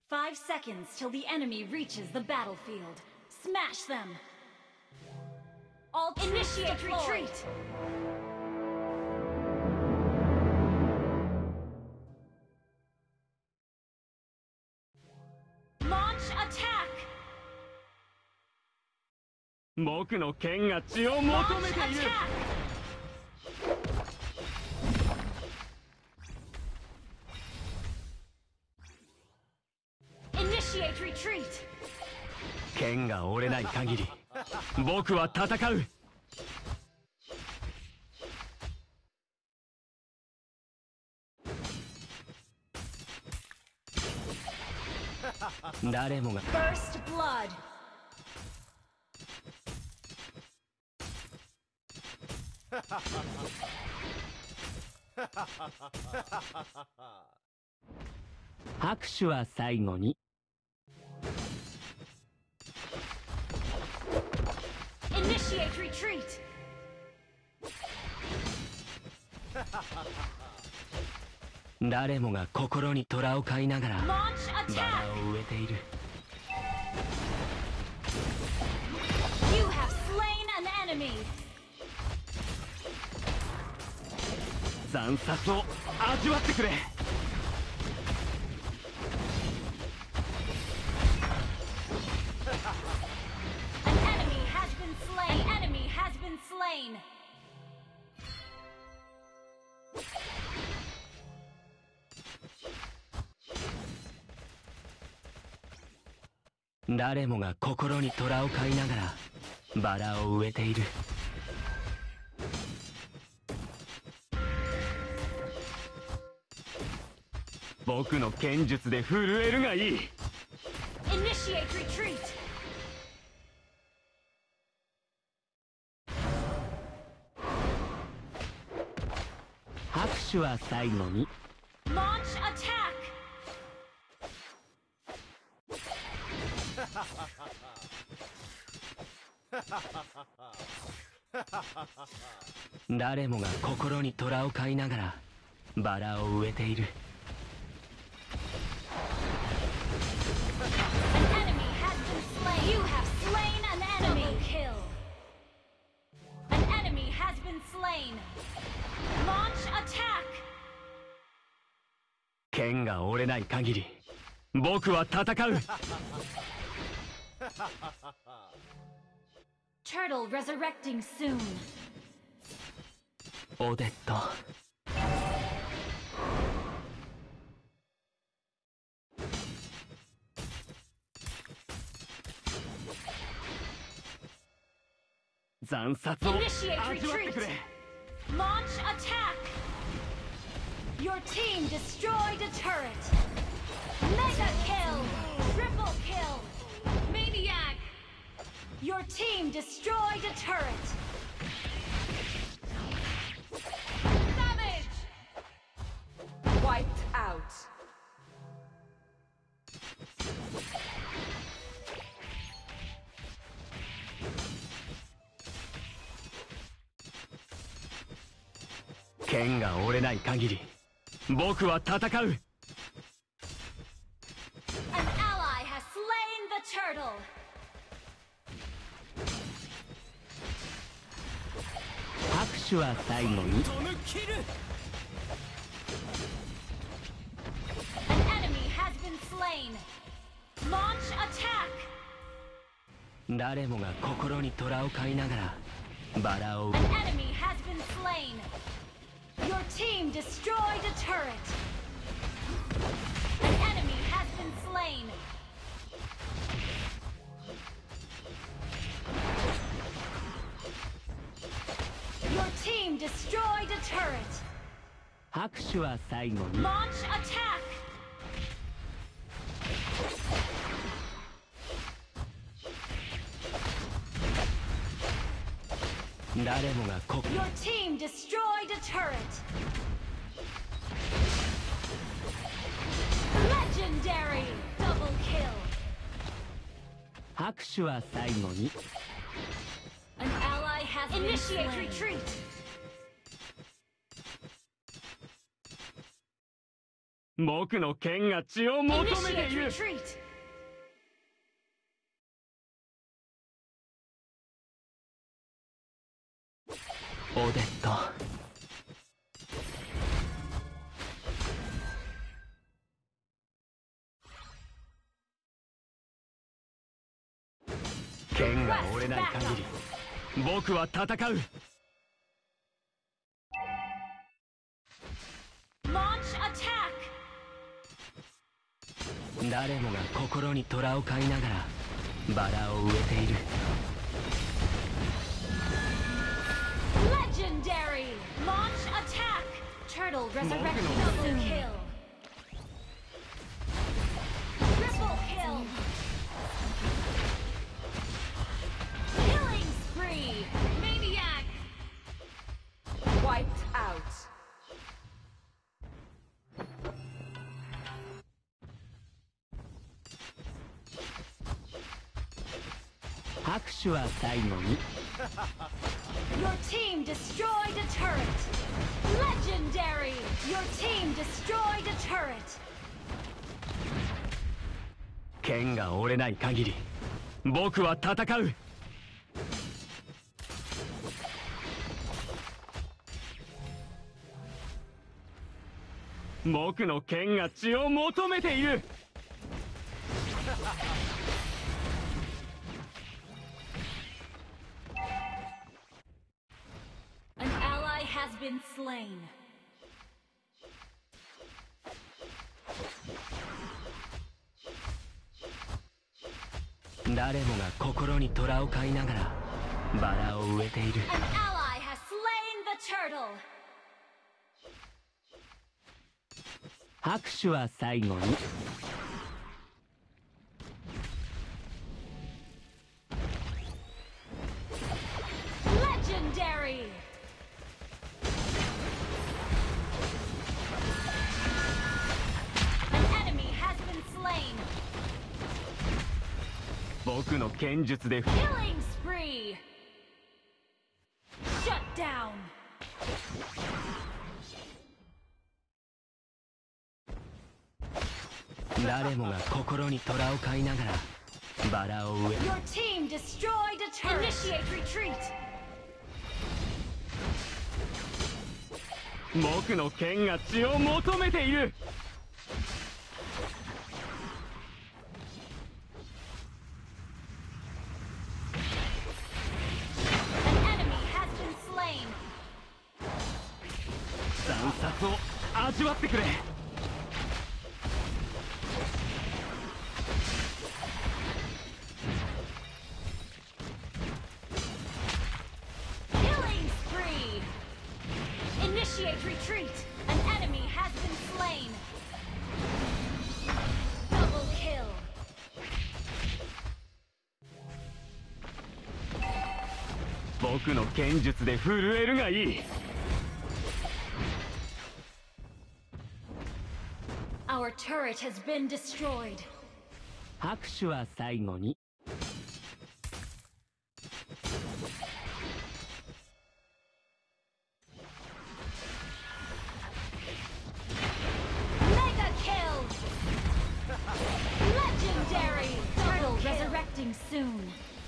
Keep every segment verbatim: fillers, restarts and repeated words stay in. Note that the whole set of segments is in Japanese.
Five seconds till the enemy reaches the battlefield. Smash them! All initiate retreat! Launch attack! 僕の剣が血を求めている。 Initiate retreat! 剣が折れない限り僕は戦う。誰もが First blood! 拍手は最後に。 Initiate retreat! 誰もが心に虎を飼いながら Launch バ attack! ラを植えている。 You have slain an enemy! 惨殺を味わってくれ。 An enemy has been slain! An enemy has been slain! 誰もが心に虎を飼いながらバラを植えている。僕の剣術で震えるがいい。 Initiate retreat! 拍手は最後に。 Launch attack! 誰もが心に虎を飼いながらバラを植えている。 An enemy has been slain! You have slain an enemy! Double kill! An enemy has been slain! Launch attack! 剣が折れない限り僕は戦う。 Turtle resurrecting soon. オデット。惨殺を Initiate 味わってくれ。 Launch attack! Your team destroyed a turret! Mega kill! Triple kill! Maniac! Your team destroyed a turret! Savage! Wiped out. 「剣が折れない限り僕は戦う。 An ally has slain the turtle! 拍手は最後に。 An enemy has been slain! Launch attack! 誰もが心に虎を飼いながらバラを An enemy has been slain! Your team destroyed a turret! An enemy has been slain! Your team destroyed a turret! 拍手は最後に。 Launch attack! 誰もがこ Your team destroyed a turret! Legendary! Double kill! 拍手は最後に。 An ally has been Initiate retreat! 僕の剣が血を求めて Initiate いる。 retreat. オデット。剣が折れない限り僕は戦う。 Launch attack. 誰もが心に虎を飼いながらバラを植えている。 Legendary. Launch attack. Turtle resurrecting. Double kill. Triple kill. Killing spree. Maniac. Wiped out. 拍手は最後に。 Your team destroyed a turret. Legendary. Your team destroyed a turret. 剣が折れない限り僕は戦う。 僕の剣が血を求めている。 An ally has been slain. 誰もが心に虎を飼いながらバラを植えている。 An ally has slain the turtle. 拍手は最後に。 Legendary. An enemy has been slain. 僕の剣術で Killing spree. Shut down. 誰もが心に虎を飼いながらバラを植え。 Your team destroyed a turret. Initiate retreat. 僕の剣が血を求めている。 An enemy has been slain. 惨殺を味わってくれ。 Killing spree. Initiate retreat. An enemy has been slain. Double kill. 僕の剣術で震えるがいい。 Our turret has been destroyed. 拍手は最後に。 Mega kill. Legendary. Turtle resurrecting soon.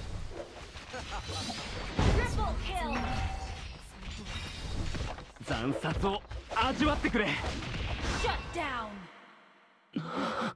Triple kill. 惨殺を味わってくれ。 Shut down.